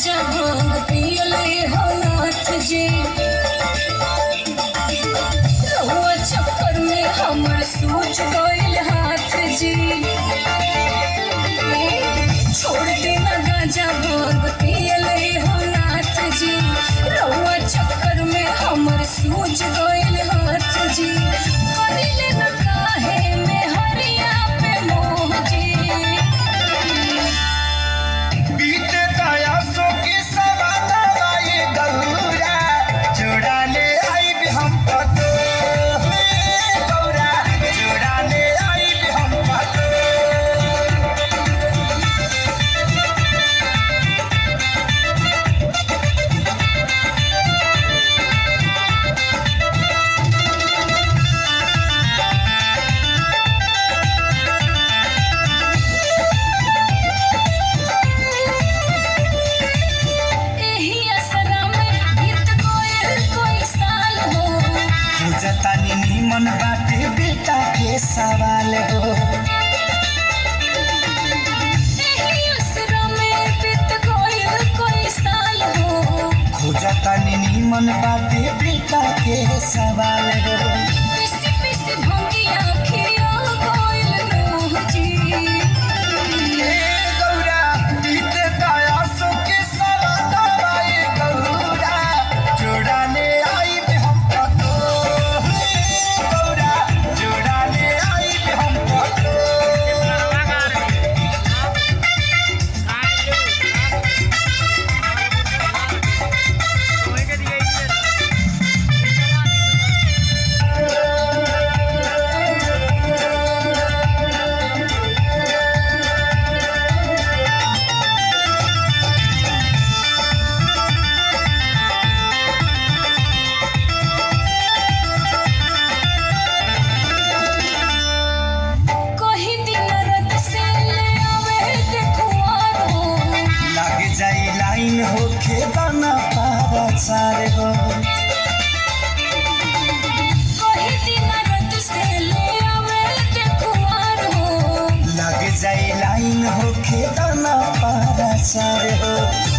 गांजा भांग पियले हो नाथ जी। रहुआ चक्कर में हमर सूझ गइल हाथ जी। छोड़ देना गांजा भांग पियले हो नाथ जी। रहुआ चक्कर में हमर सूझ गइल हाथ जी। करिले न काहे में हरिया पे मोह जी। बीते दया सो की सवादा आई गौरा जोड़ा ले आई भी हम पतो गौरा जोड़ा ले आई भी हम पतो। जतानी निमन बाटे बेटा के सवाल हो। खोजतानी निमन बाटे बेटा के सवाल हो। गौरा बीते दया सो के सवादा आई गौरा जोड़ा ले आई भी हम पतो गौरा जोड़ा ले आई भी हम पतो। लाइन होके दाना पारा चारे हो। लग जाई लाइन होके दाना पारा चारे हो।